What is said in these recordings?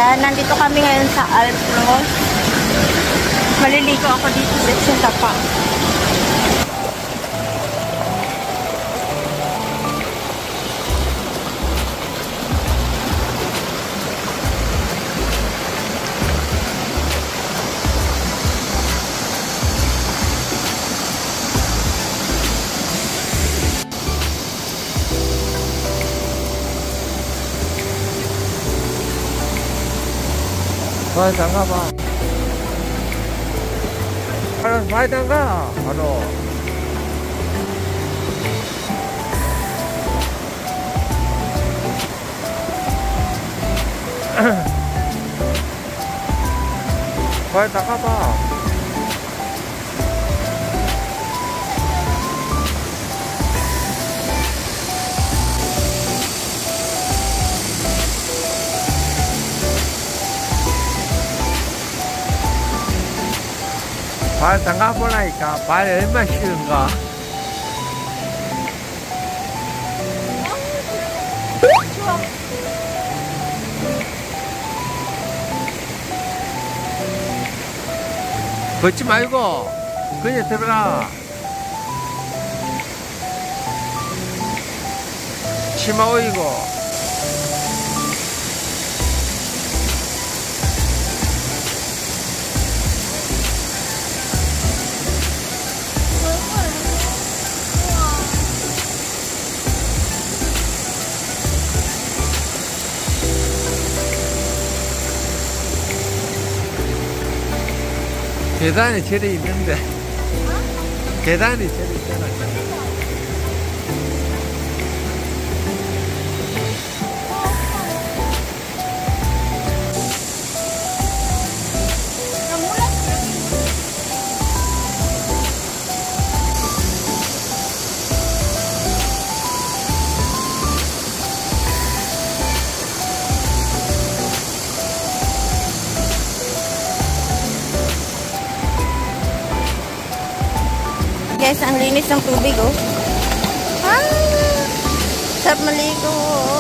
Ayan, nandito kami ngayon sa Alpros. Maliligo ako dito sa Sintapa. 많이 담가봐. 많이 담가. 바로. 많이 담가봐. 발 담가보라니까. 발 얼마나 싫은가. 추워. 벗지 말고 그냥 들어가. 치마 오이고. 계단이 저리 있는데. 계단이 저리 있잖아. Guys, ang linis ng tubig, oh. Ah, sarap maligo.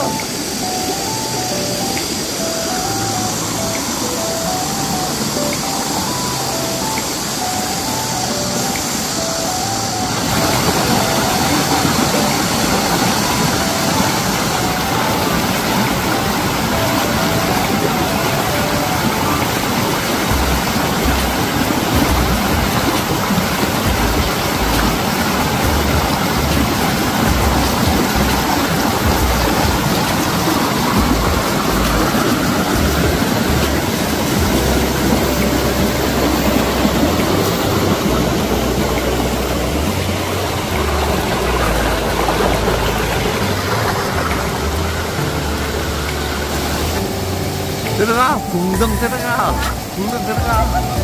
들어가. 붕덩 들어가. 붕덩 들어가.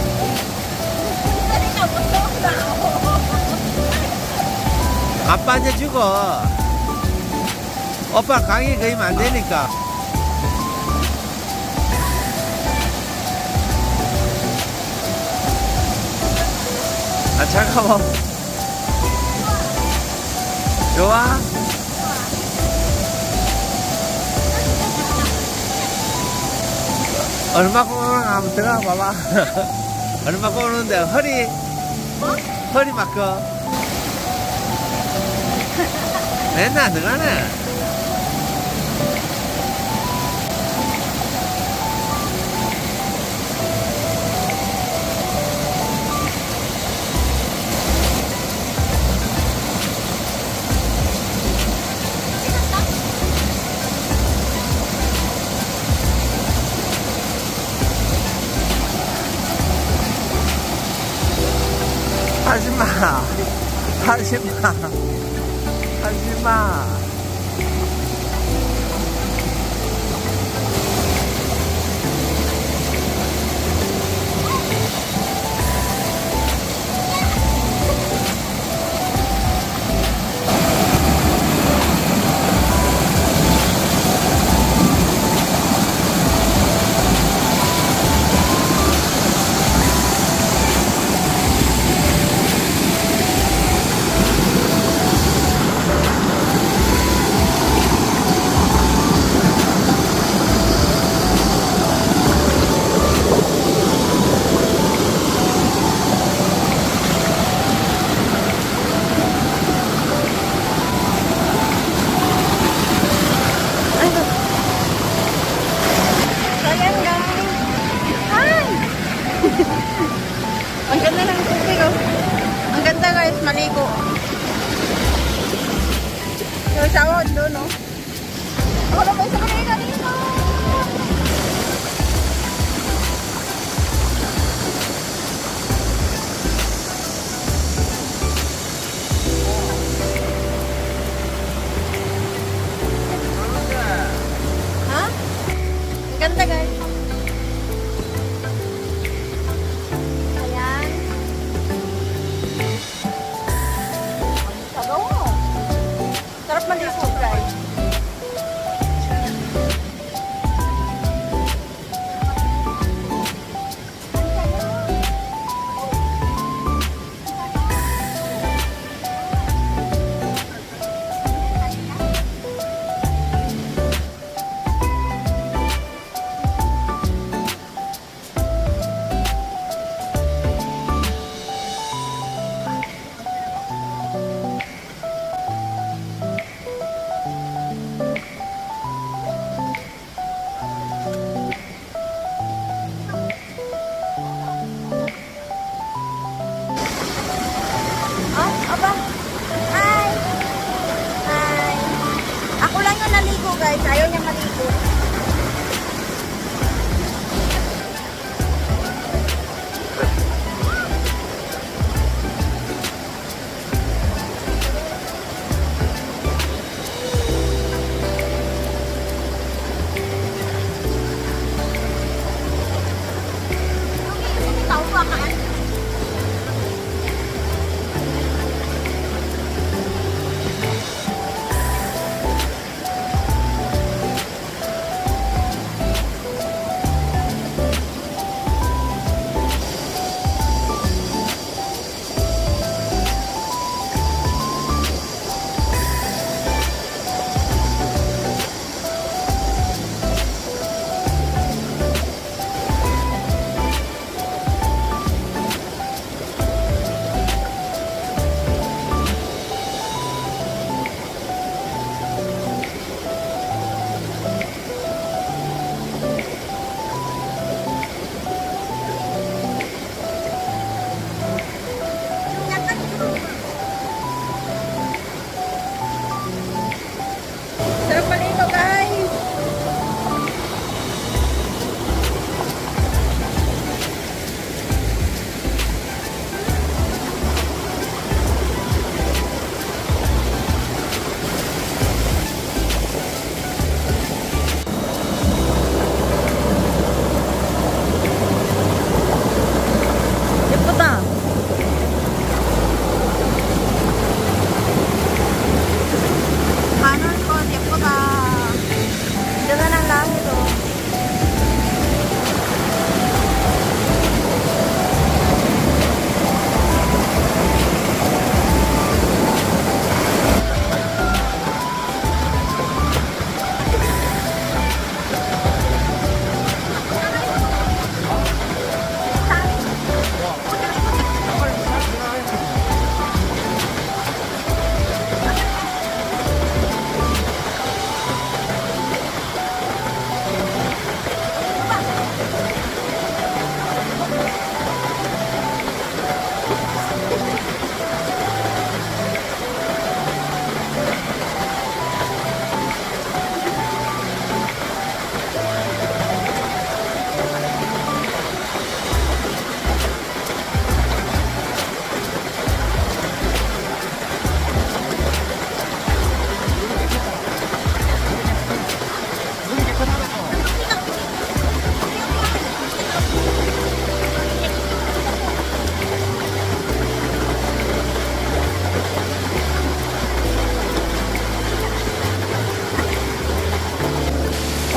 안 빠져주고. 오빠 강에 거이면 안 되니까. 아, 잠깐만. 좋아? 얼마 꼬는 한번 들어가 봐봐. 얼마 꼬는데 허리 허리 막혀. 맨날 들어가네. 하지마. 하지마. 하지마.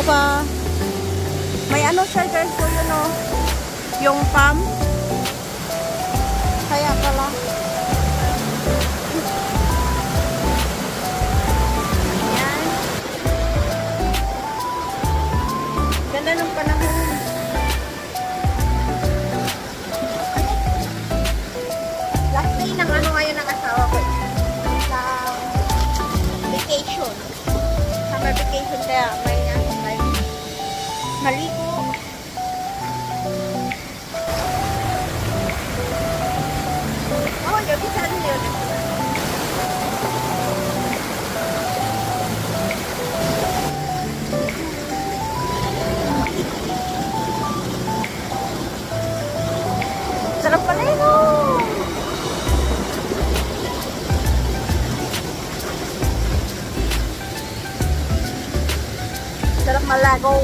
pa. May ano siya guys, so yun o. Yung palm. Kaya pala. Ayan. Ganda ng panahon. Last day ng ano ngayon ng asawa ko. Sa vacation. Summer vacation kaya may maligo. Oh, 여기 사는데요. Sarap pala yun, oh. Sarap malago.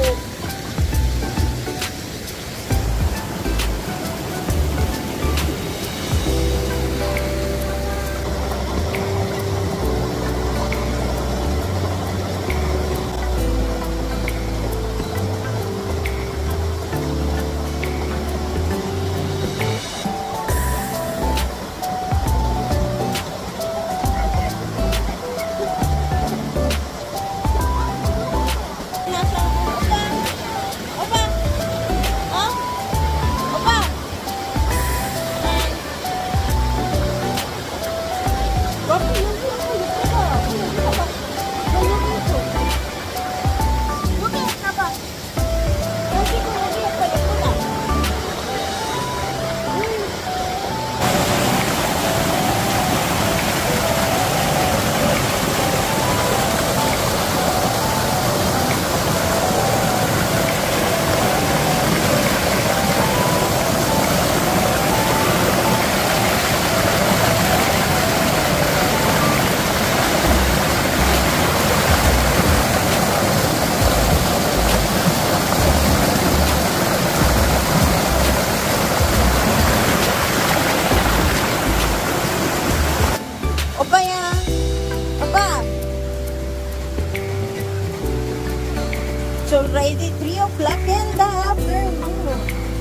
So already 3 o'clock in the afternoon.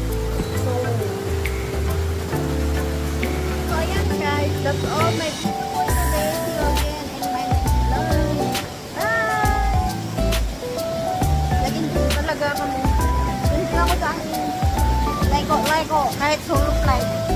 So ayan guys, that's all my video for today. See you again in my next vlog. Bye! Laging dito talaga kami. Dito ako sa akin. Like kahit solo flight.